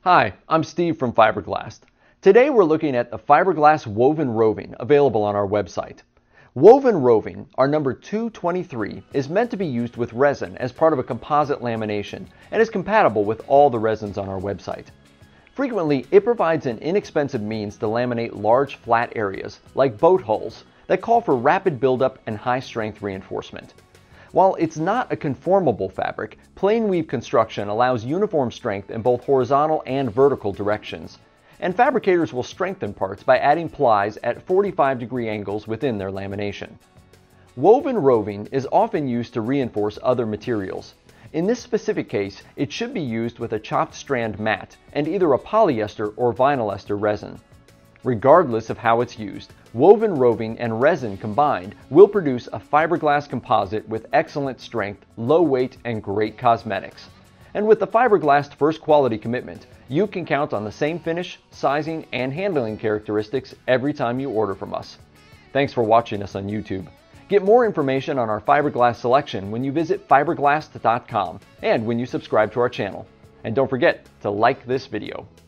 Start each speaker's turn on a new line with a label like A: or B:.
A: Hi, I'm Steve from Fiberglass. Today we're looking at the Fiberglass Woven Roving available on our website. Woven Roving, our number 223, is meant to be used with resin as part of a composite lamination and is compatible with all the resins on our website. Frequently, it provides an inexpensive means to laminate large flat areas, like boat hulls, that call for rapid buildup and high-strength reinforcement. While it's not a conformable fabric, plain weave construction allows uniform strength in both horizontal and vertical directions. And fabricators will strengthen parts by adding plies at 45-degree angles within their lamination. Woven roving is often used to reinforce other materials. In this specific case, it should be used with a chopped strand mat and either a polyester or vinyl ester resin. Regardless of how it's used, woven roving and resin combined will produce a fiberglass composite with excellent strength, low weight, and great cosmetics. And with the Fiberglass first quality commitment, you can count on the same finish, sizing, and handling characteristics every time you order from us. Thanks for watching us on YouTube. Get more information on our fiberglass selection when you visit fiberglass.com and when you subscribe to our channel. And don't forget to like this video.